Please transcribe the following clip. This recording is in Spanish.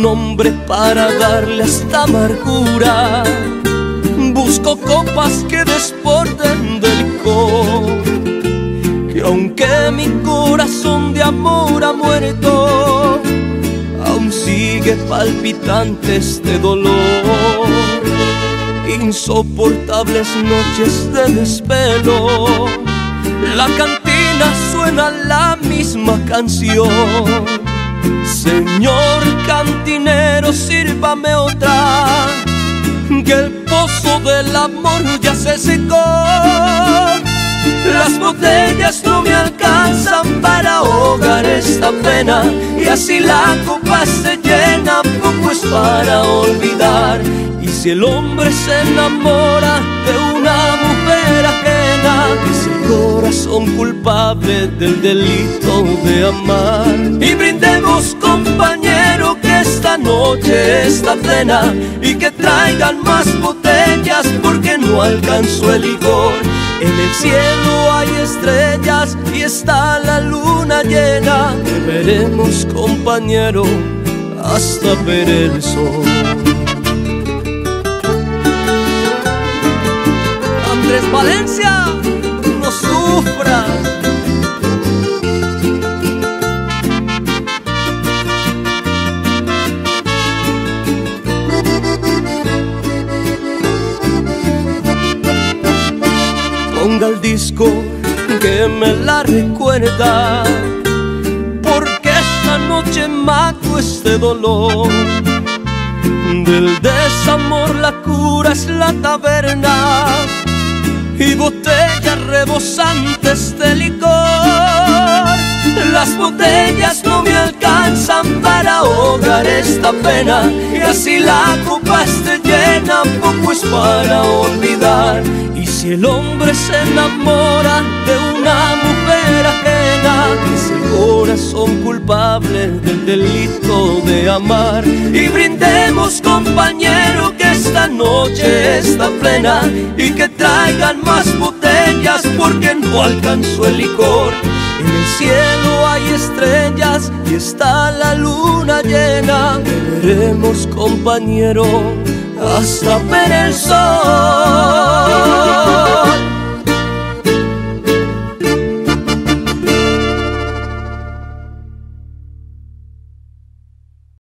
nombre para darle esta amargura. Busco copas que desborden de licor, que aunque mi corazón de amor ha muerto, aún sigue palpitante este dolor. Insoportables noches de desvelo, la cantina suena la misma canción. Señor cantinero, sírvame otra, que el pozo del amor ya se secó. Las botellas no me alcanzan para ahogar esta pena, y así la copa se llena, poco es para olvidar. Y si el hombre se enamora de una mujer ajena, es el corazón culpable del delito de amar. Y brindemos, compañero, que esta noche está plena, y que traigan más botellas porque no alcanzó el licor. En el cielo hay estrellas y está la luna llena. Beberemos, compañero, hasta ver el sol. Andrés Valencia, no sufras. Ponga el disco que me la recuerda, porque esta noche mato este dolor. Del desamor la cura es la taberna, y botellas rebosantes de licor. Las botellas no me alcanzan para ahogar esta pena, y así la copa esté llena, poco es para olvidar. Y si el hombre se enamora de una mujer ajena, es el corazón culpable del delito de amar. Y brindemos, compañero, que esta noche está plena, y que traigan más botellas porque no alcanzó el licor. En el cielo hay estrellas y está la luna llena. Beberemos, compañero, hasta ver el sol.